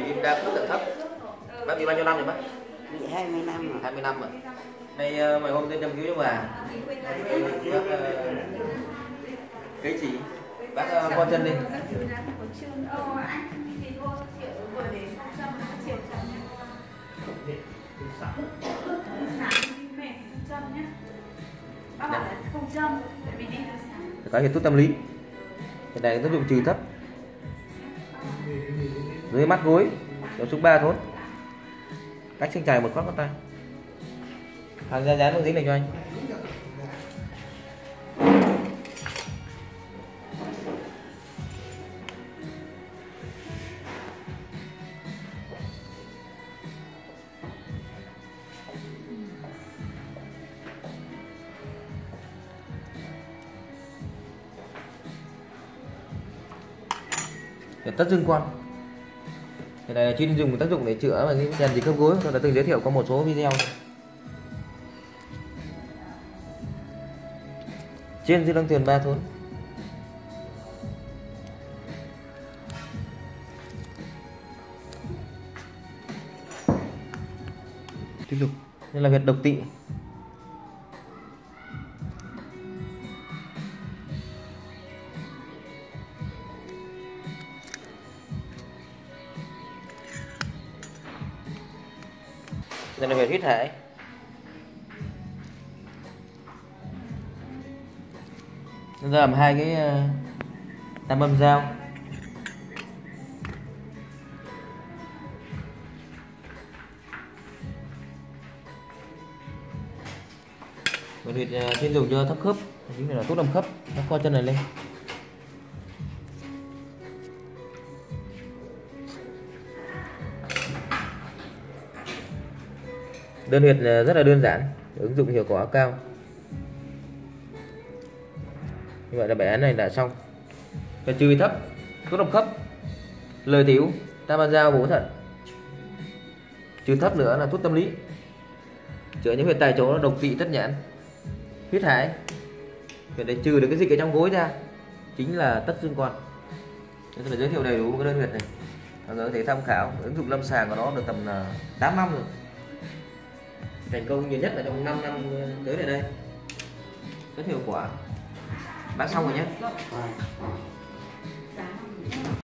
viêm đa khớp dạng thấp. Bác bị bao nhiêu năm rồi bác? Bị 20 năm rồi. 20 năm rồi. Nay mấy hôm lên chăm cứu cho bà. Bác cái gì? Bác co chân đi. Bác bảo là không châm, tại vì đi từ sáng. Có hiện tốt tâm lý. Cái này tác dụng trừ thấp. Dưới mắt gối, nó xuống 3 thốn. Cách xương chày một khót tay. Hàng ra dán miếng dính này cho anh. Tất dương quan. Cái này là chuyên dùng tác dụng để chữa những chèn gì khớp gối. Tôi đã từng giới thiệu có một số video. Trên dưới lưng tiền 3 thốn. Tiếp tục. Đây là huyệt độc tỵ. Đây là huyệt huyết hải. Nó ra làm hai cái tam âm giao. Huyệt chuyên dùng cho thấp khớp, chính là tốt âm khớp. Nó co chân này lên. Đơn huyệt rất là đơn giản, ứng dụng hiệu quả cao. Như vậy là bài án này đã xong. Và trừ thấp, tốt âm khớp, lời tiểu, tam ban giao, bổ thận. Trừ thấp nữa là thuốc tâm lý, chữa những huyệt tại chỗ là độc tỵ, tất nhãn, huyết hải. Để trừ được cái dịch ở trong gối ra chính là tất dương quan. Tôi phải giới thiệu đầy đủ cái đơn huyệt này. Mọi người có thể tham khảo. Ứng dụng lâm sàng của nó được tầm 8 năm rồi. Thành công nhiều nhất là trong 5 năm tới này đây. Rất hiệu quả. Bác xong rồi nhé.